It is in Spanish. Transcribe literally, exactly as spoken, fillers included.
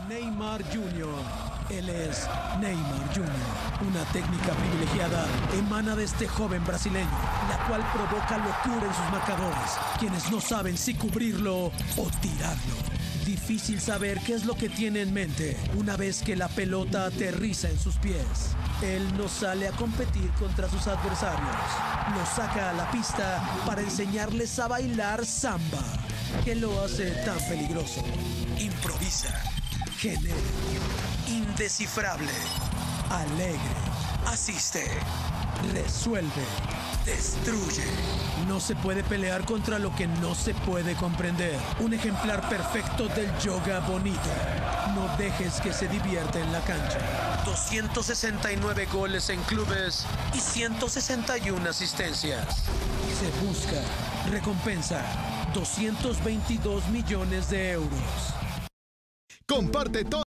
Neymar junior Él es Neymar junior Una técnica privilegiada emana de este joven brasileño, la cual provoca locura en sus marcadores, quienes no saben si cubrirlo o tirarlo. Difícil saber qué es lo que tiene en mente una vez que la pelota aterriza en sus pies. Él no sale a competir contra sus adversarios. Los saca a la pista para enseñarles a bailar samba, que lo hace tan peligroso. Improvisa, genera, indescifrable, alegre, asiste, resuelve, destruye. No se puede pelear contra lo que no se puede comprender. Un ejemplar perfecto del yoga bonito. No dejes que se divierta en la cancha. doscientos sesenta y nueve goles en clubes y ciento sesenta y una asistencias. Se busca, recompensa, doscientos veintidós millones de euros. Comparte todo.